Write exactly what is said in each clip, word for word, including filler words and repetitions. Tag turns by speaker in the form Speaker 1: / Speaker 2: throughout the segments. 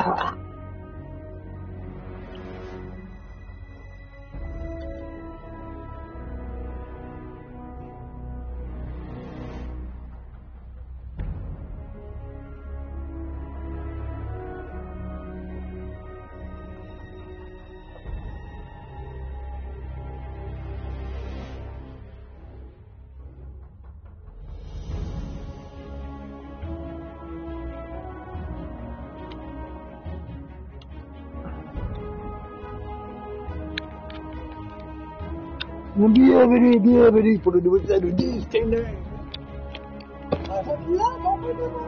Speaker 1: Bienvenue, bienvenue pour le nouveau épisode de Disney. Ah, ça vient, non, mais non.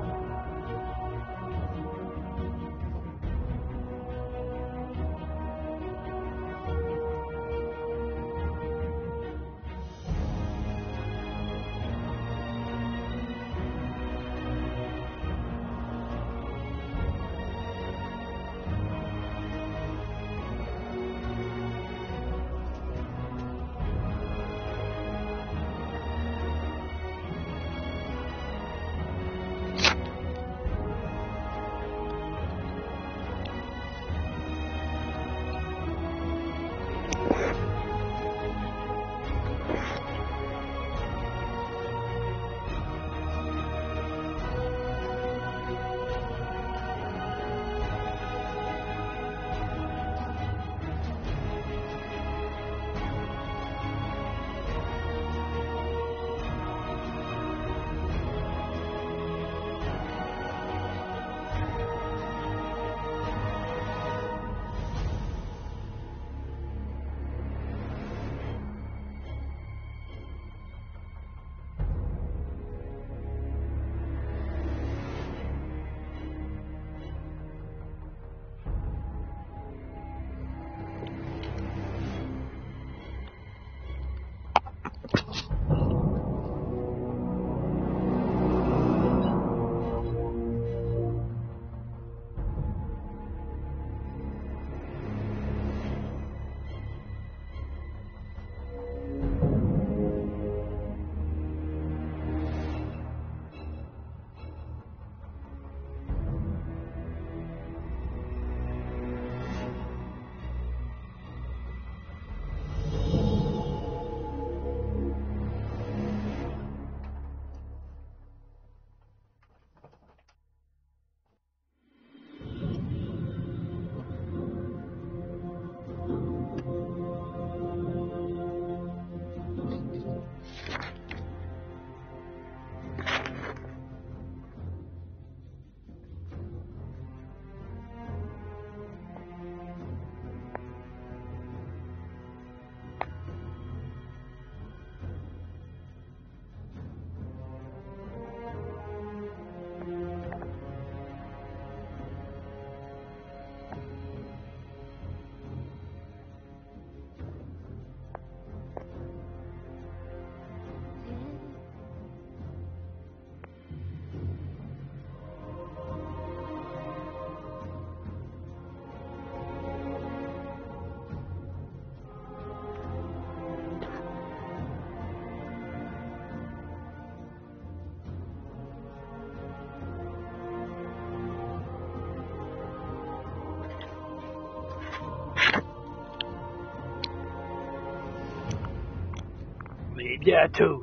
Speaker 1: Mais bientôt.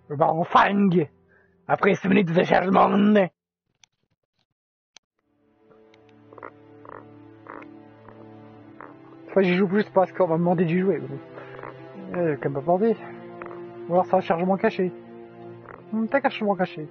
Speaker 1: Le baron Fang. Après six minutes de chargement. Enfin, j'y joue plus parce qu'on va me demander d'y jouer. Euh, comme pas demander. Ou alors c'est un chargement caché. Hum, T'as un chargement caché.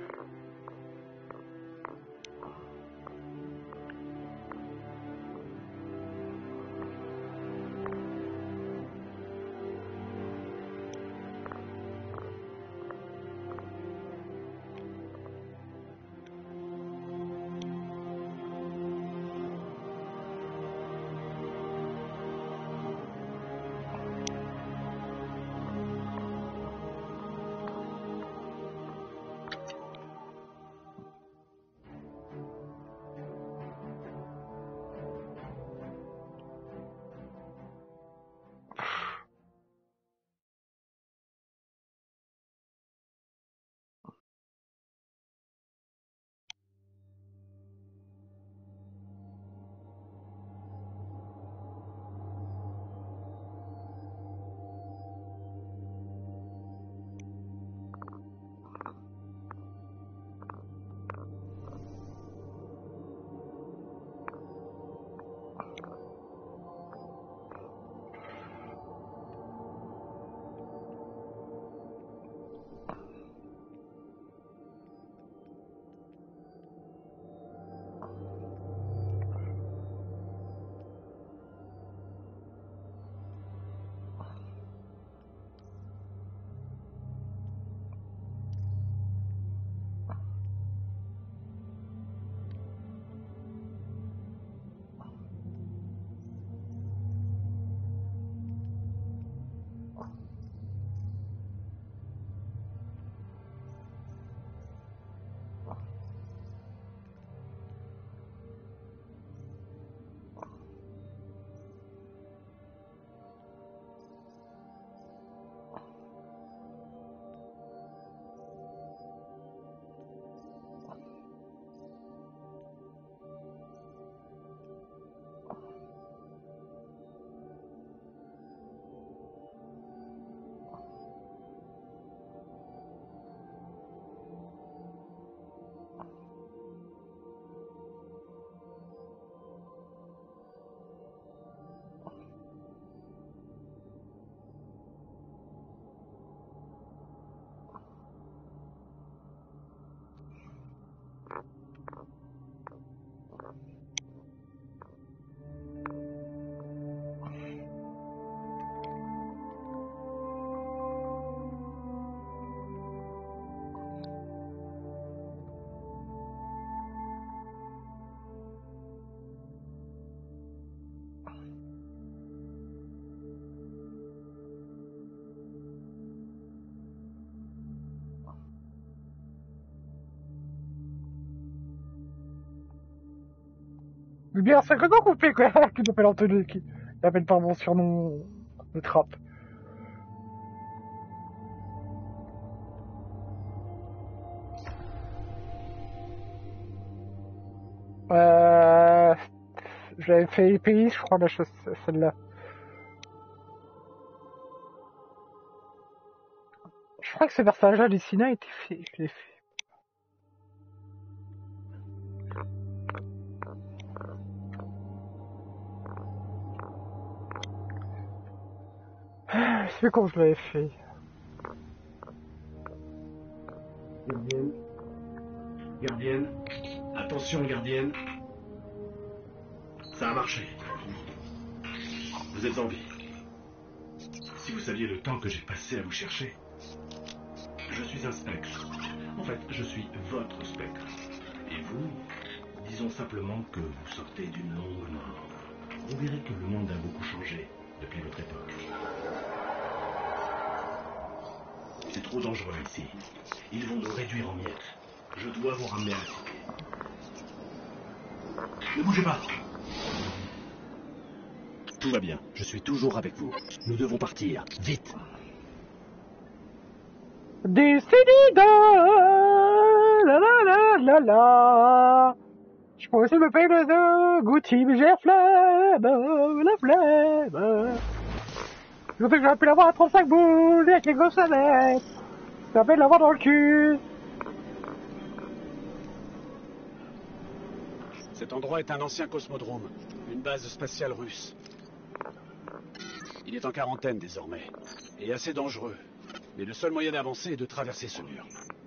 Speaker 1: Mais bien, c'est comment qu'on fait, quoi, qui t'appelle Anthony, qui t'appelle par mon surnom de trappe. Euh, j'avais fait pays, je crois, la chose, celle-là. Je crois que ce personnage-là, Lucina, était fait, je l'ai fait. Je sais quand je l'avais fait.
Speaker 2: Gardienne. Gardienne. Attention, gardienne. Ça a marché. Vous êtes en vie. Si vous saviez le temps que j'ai passé à vous chercher. Je suis un spectre. En fait, je suis votre spectre. Et vous, disons simplement que vous sortez d'une longue mort. On dirait que le monde a beaucoup changé depuis votre époque. C'est trop dangereux ici. Ils vont nous réduire en miettes. Je dois vous ramener à la cité. Ne bougez pas. Tout va bien. Je suis toujours avec vous. Nous devons partir. Vite.
Speaker 1: Décidida, la la la la la. Je pourrais me payer le Gucci, mais j'ai la flemme, la flemme. Je sais que j'aurais pu l'avoir à trente-cinq boules, avec les grosses salettes. Ça fait de l'avoir dans le cul.
Speaker 3: Cet endroit est un ancien cosmodrome, une base spatiale russe. Il est en quarantaine désormais, et assez dangereux. Mais le seul moyen d'avancer est de traverser ce mur.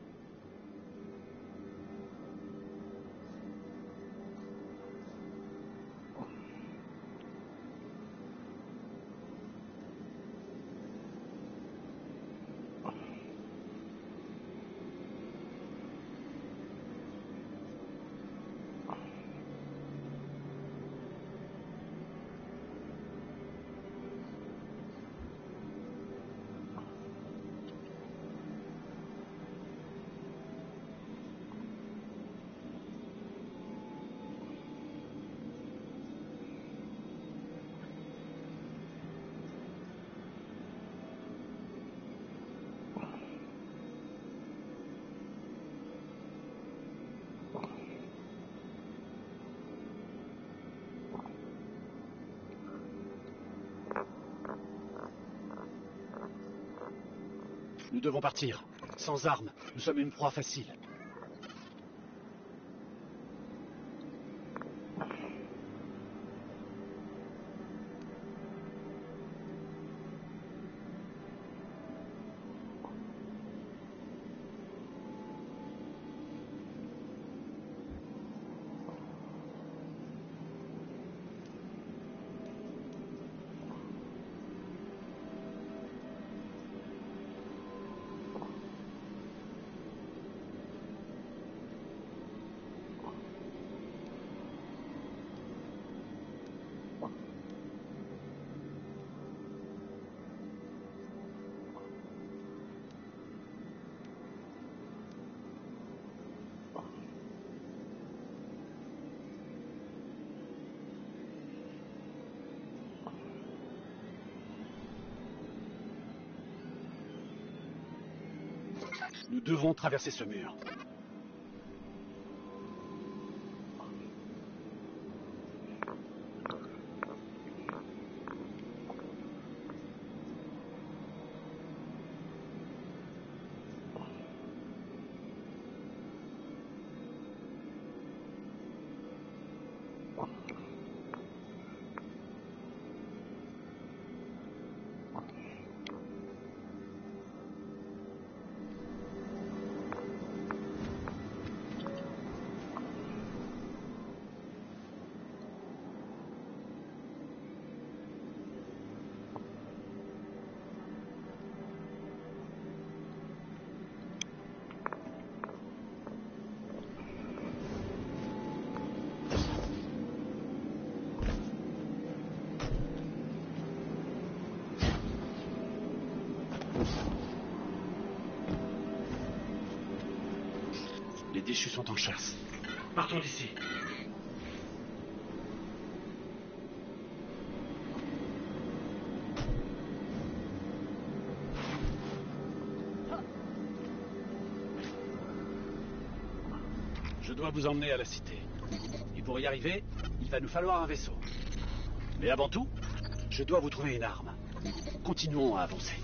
Speaker 3: Nous devons partir. Sans armes, nous sommes une proie facile. Nous devons traverser ce mur. Les déchus sont en chasse.
Speaker 2: Partons d'ici.
Speaker 3: Je dois vous emmener à la cité. Et pour y arriver, il va nous falloir un vaisseau. Mais avant tout, je dois vous trouver une arme. Continuons à avancer.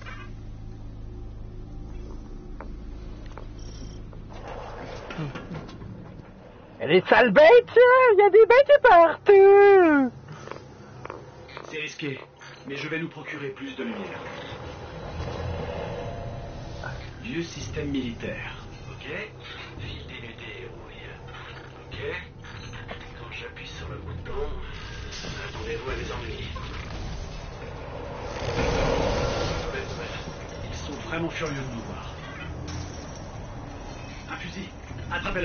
Speaker 1: Il y a des sales bêtes, il y a des bêtes partout.
Speaker 2: C'est risqué, mais je vais nous procurer plus de lumière. Vieux système militaire. Ok. Fil dénudé, oui. Ok. Quand j'appuie sur le bouton, attendez-vous à des ennuis. Mauvaise nouvelle.
Speaker 3: Ils sont vraiment furieux de nous voir.
Speaker 2: Un fusil. Attrapez-le.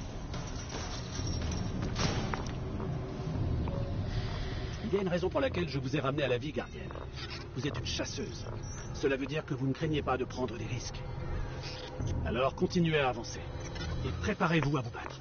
Speaker 3: Il y a une raison pour laquelle je vous ai ramené à la vie, gardienne. Vous êtes une chasseuse. Cela veut dire que vous ne craignez pas de prendre des risques. Alors continuez à avancer. Et préparez-vous à vous battre.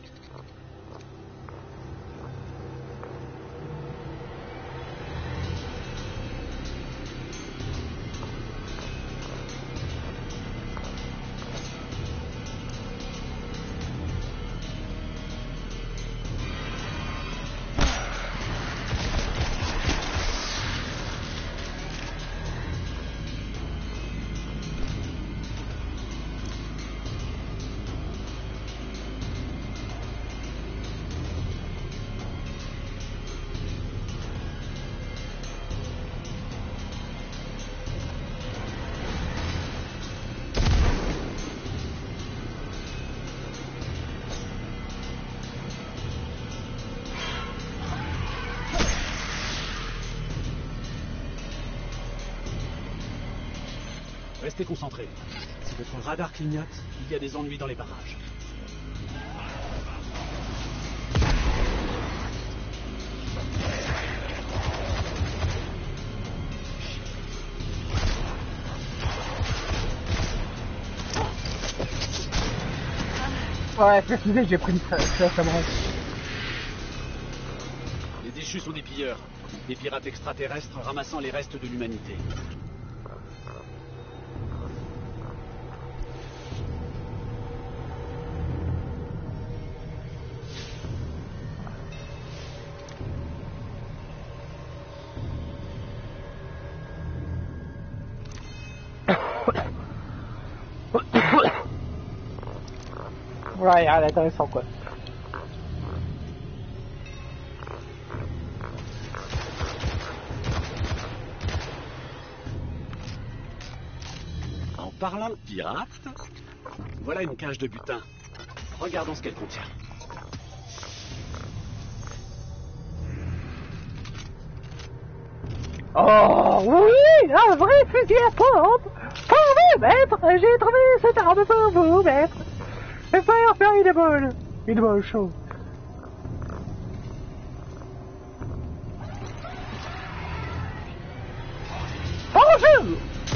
Speaker 3: Restez concentrés. Si votre radar clignote, il y a des ennuis dans les barrages.
Speaker 1: Ouais, personnellement, j'ai pris une classe à branche.
Speaker 3: Les déchus sont des pilleurs. Des pirates extraterrestres ramassant les restes de l'humanité.
Speaker 1: Ouais, elle est intéressant quoi.
Speaker 3: En parlant de pirates, voilà une cage de butin. Regardons ce qu'elle contient.
Speaker 1: Oh oui, un vrai fusil à pompe. Pour vous, maître, j'ai trouvé cette arme pour vous, maître. Et faire faire une bonne, une bonne chose. Bonjour.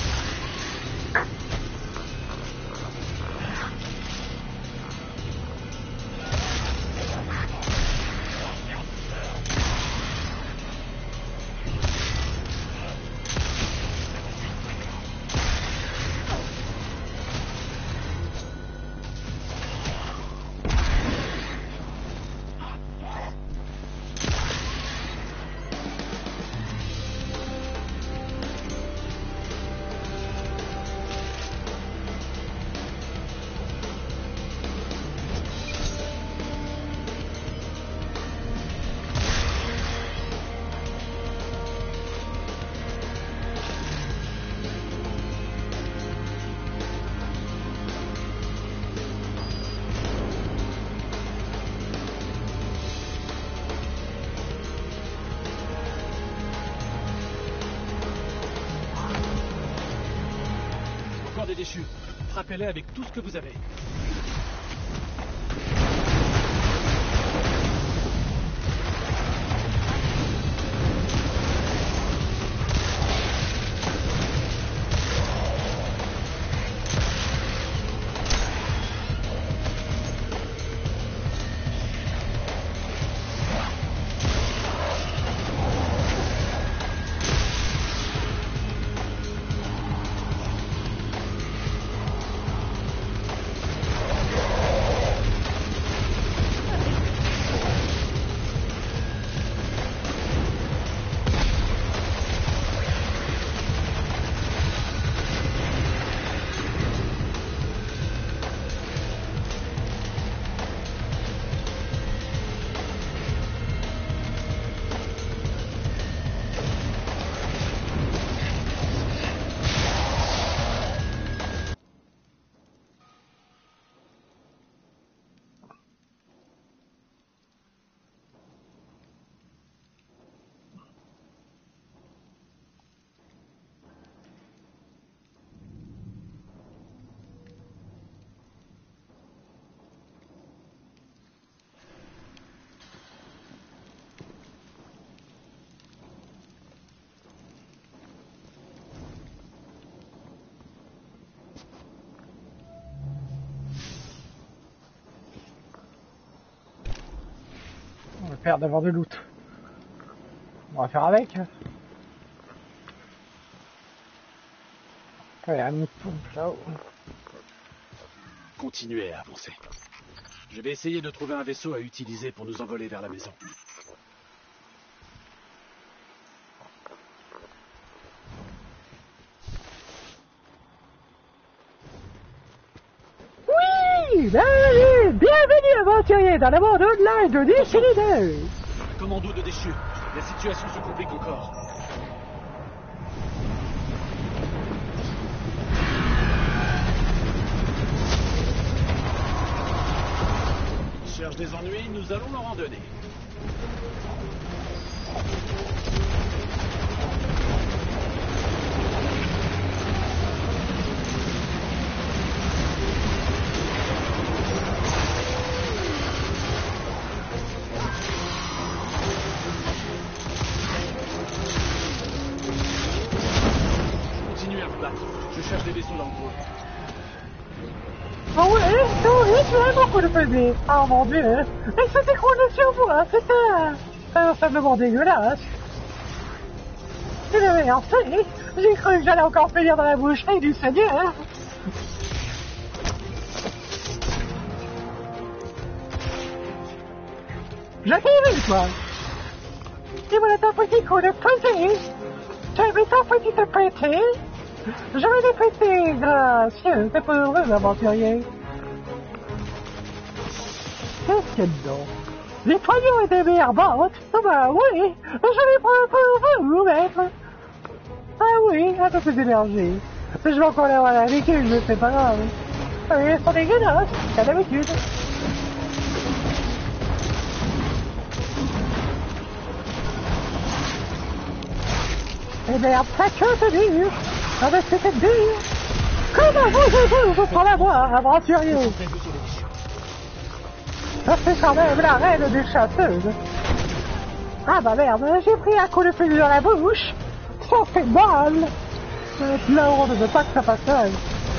Speaker 3: Des déchus. Frappez-les avec tout ce que vous avez.
Speaker 1: On va faire d'avoir de loot. On va faire avec. Ouais, un mouton là-haut.
Speaker 3: Continuez à avancer. Je vais essayer de trouver un vaisseau à utiliser pour nous envoler vers la maison.
Speaker 1: Oui, allez, bienvenue aventurier dans le monde online de Destiny deux.
Speaker 3: Commando de déchus, la situation se complique encore. Ils cherchent des ennuis, nous allons leur en donner. vaisseau dans le coin.
Speaker 1: Ah ouais, oui, tu as beaucoup de pesée. Ah mon dieu, elle s'est écroulée sur moi, c'était un simplement dégueulasse. Je l'avais fait, j'ai cru que j'allais encore finir dans la boucherie du Seigneur. Je t'ai vu, toi. Et voilà ton petit coup de pesée. J'avais ton petit pété. Je vais le péter, gracieux, c'est pas heureux, aventurier. Qu'est-ce qu'il y a dedans? Les poignons étaient merbantes. Ah bah oui, je les prends pour vous, maître. Ah oui, un peu plus d'énergie. Je vais encore l'avoir à la véhicule, mais c'est pas grave. Oui, ils sont dégueulasses, comme d'habitude. Eh merde, ça que c'est dur. Ah ben c'était dur. Comment vous vous prendre à moi, aventurier? Ça c'est quand même la reine des chasseuses. Ah bah merde, j'ai pris un coup de fusil dans la bouche. Ça fait mal. Là on ne veut pas que ça passe seul.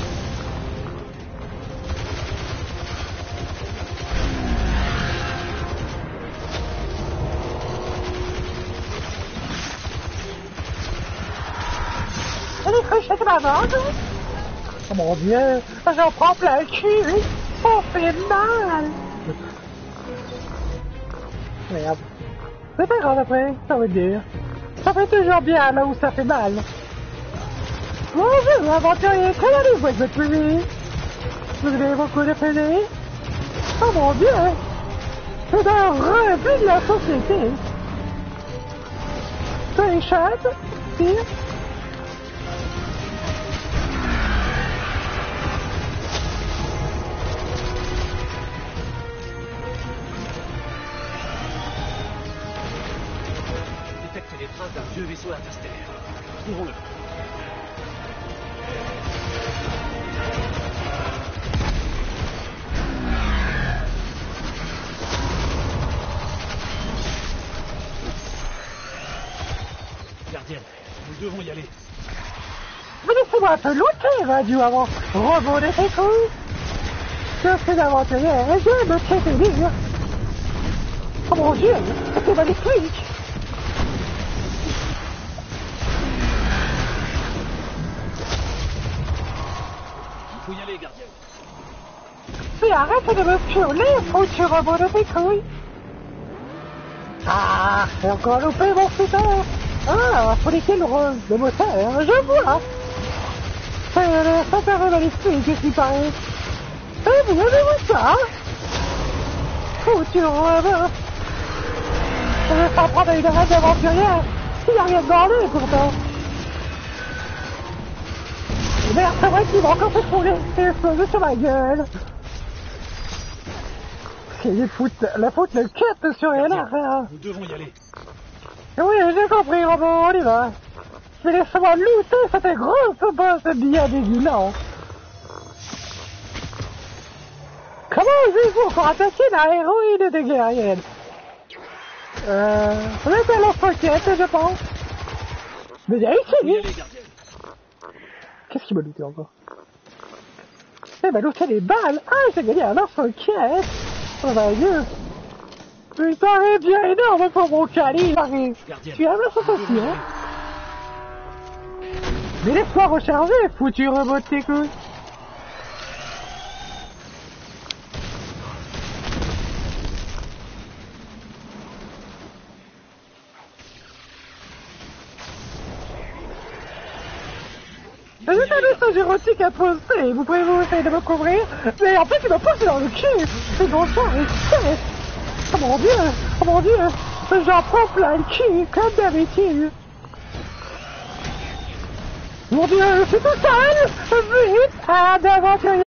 Speaker 1: Elle est fraîche de ma bande. Oh mon dieu, j'en prends plein le cul. Ça fait mal. Merde. C'est pas grave après, ça veut dire. Ça fait toujours bien là où ça fait mal. Bonjour aventurier, comment allez-vous avec votre fusil? Vous avez beaucoup de fusil? Oh mon dieu. C'est un refus de la société. Ça échappe, tire.
Speaker 3: Les traces d'un vieux vaisseau interstellaire. Trouvons-le. Gardienne, nous devons y aller.
Speaker 1: Mais laissez-moi un peu looter, radio, avant. Robot de tes couilles. Je suis l'aventurier, je me fais délire. Oh mon dieu, c'est magnifique.
Speaker 3: Faut y aller, gardienne.
Speaker 1: Mais arrête de me pioler, foutu robot de tes couilles. Ah, j'ai encore loupé mon putain. Ah, faut laisser le, le moteur, je vois. C'est ça paraît magnifique, ce qui paraît. Eh, vous avez vu ça? Foutu robot. Je vais pas prendre une arrête d'aventurière. Il n'y a rien de bordé, pourtant. Merde, c'est vrai qu'il va encore se trouver et exploser sur ma gueule. C'est les foutes, la faute le cut sur elle, frère.
Speaker 3: Nous devons y aller.
Speaker 1: Oui, j'ai compris, robot, on y va. Mais laisse-moi looter cette grosse bosse bien dégueulant. Comment osez-vous encore attaquer la héroïne des guerriennes? Euh... On est à la foquette, je pense. Mais il y a ici, qu'est-ce qu'il m'a looté encore? Il m'a looté les balles. Ah, j'ai gagné un lance-roquette. Oh my dieu. Putain, c'est bien énorme pour mon calibre. Tu as la sensation. Mais laisse-moi recharger, foutu robot de tes couilles. J'ai un message érotique à poster, vous pouvez vous essayer de me couvrir, mais en fait il m'a poussé dans le cul, c'est dans ça, et c'est... Oh mon dieu, oh mon dieu, j'en prends plein le cul, comme d'habitude. Mon dieu, c'est tout seul, vite, à d'aventurier.